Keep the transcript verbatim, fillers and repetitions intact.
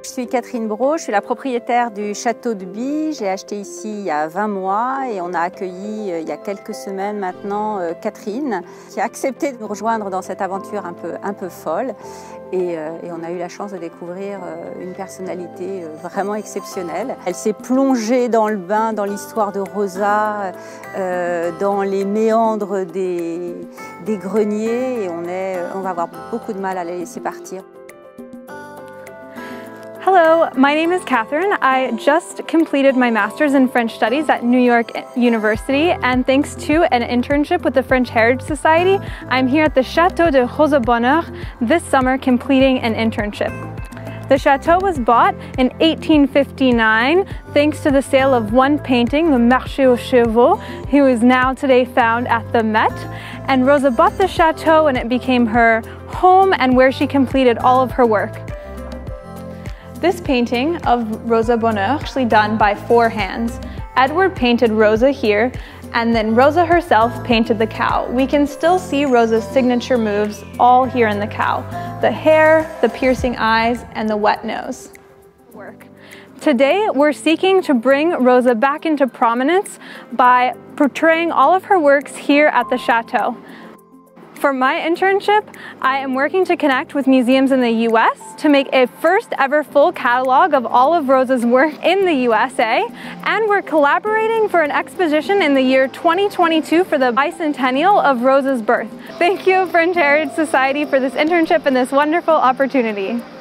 Je suis Catherine Brault, je suis la propriétaire du château de Bie. J'ai acheté ici il y a vingt mois et on a accueilli il y a quelques semaines maintenant Catherine qui a accepté de nous rejoindre dans cette aventure un peu, un peu folle. Et, et on a eu la chance de découvrir une personnalité vraiment exceptionnelle. Elle s'est plongée dans le bain, dans l'histoire de Rosa, euh, dans les méandres des, des greniers et on, est, on va avoir beaucoup de mal à la laisser partir. Hello, my name is Catherine. I just completed my master's in French studies at New York University, and thanks to an internship with the French Heritage Society, I'm here at the Château de Rosa Bonheur this summer completing an internship. The chateau was bought in eighteen fifty-nine thanks to the sale of one painting, the Marché aux Chevaux, who is now today found at the Met. And Rosa bought the chateau and it became her home and where she completed all of her work. This painting of Rosa Bonheur, actually done by four hands. Edward painted Rosa here, and then Rosa herself painted the cow. We can still see Rosa's signature moves all here in the cow. The hair, the piercing eyes, and the wet nose. Work. Today, we're seeking to bring Rosa back into prominence by portraying all of her works here at the chateau. For my internship, I am working to connect with museums in the U S to make a first ever full catalog of all of Rosa's work in the U S A, and we're collaborating for an exposition in the year twenty twenty-two for the bicentennial of Rosa's birth. Thank you, French Heritage Society, for this internship and this wonderful opportunity.